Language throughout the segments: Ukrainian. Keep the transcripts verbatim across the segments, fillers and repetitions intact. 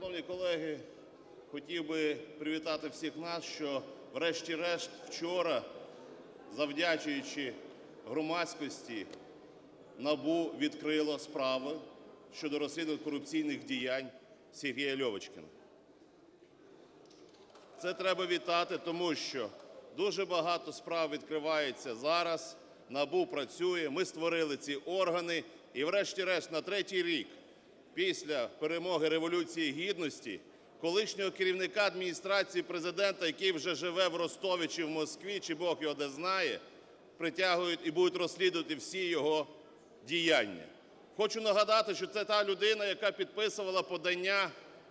Шановні колеги, хотів би привітати всіх нас, що врешті-решт вчора, завдячуючи громадськості, НАБУ відкрило справи щодо розслідування корупційних діянь Сергія Льовочкіна. Це треба вітати, тому що дуже багато справ відкривається зараз, НАБУ працює, ми створили ці органи і врешті-решт на третій рік після перемоги Революції Гідності колишнього керівника Адміністрації Президента, який вже живе в Ростові чи в Москві, чи Бог його де знає, притягують і будуть розслідувати всі його діяння. Хочу нагадати, що це та людина, яка підписувала подання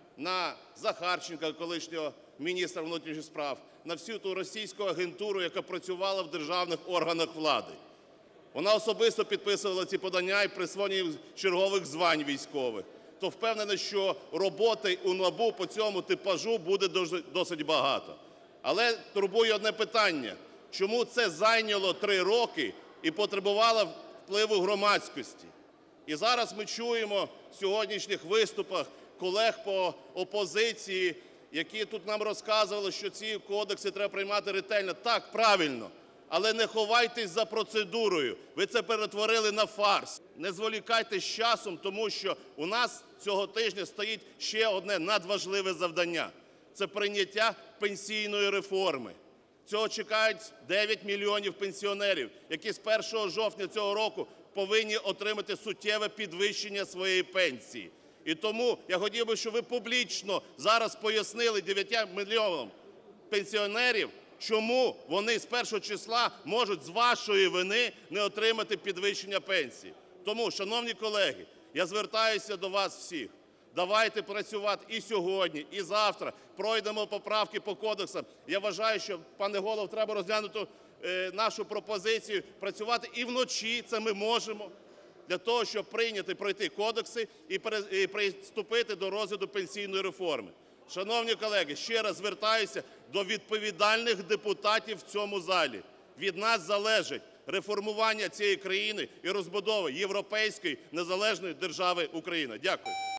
на Захарченка, колишнього міністра внутрішніх справ, на всю ту російську агентуру, яка працювала в державних органах влади. Вона особисто підписувала ці подання і присвоєння чергових звань військових. То впевнений, що роботи у НАБУ по цьому типажу буде досить багато. Але турбує одне питання: чому це зайняло три роки і потребувало впливу громадськості? І зараз ми чуємо в сьогоднішніх виступах колег по опозиції, які тут нам розказували, що ці кодекси треба приймати ретельно. Так, правильно, але не ховайтесь за процедурою, ви це перетворили на фарс. Не зволікайте з часом, тому що у нас цього тижня стоїть ще одне надважливе завдання – це прийняття пенсійної реформи. Цього чекають дев'ять мільйонів пенсіонерів, які з першого жовтня цього року повинні отримати суттєве підвищення своєї пенсії. І тому я хотів би, щоб ви публічно зараз пояснили дев'ятьом мільйонам пенсіонерів, чому вони з першого числа можуть з вашої вини не отримати підвищення пенсії. Тому, шановні колеги, я звертаюся до вас всіх. Давайте працювати і сьогодні, і завтра. Пройдемо поправки по кодексам. Я вважаю, що, пане Голово, треба розглянути е, нашу пропозицію, працювати і вночі, це ми можемо, для того, щоб прийняти, пройти кодекси і, пере, і приступити до розгляду пенсійної реформи. Шановні колеги, ще раз звертаюся до відповідальних депутатів в цьому залі. Від нас залежить реформування цієї країни і розбудова європейської незалежної держави Україна. Дякую.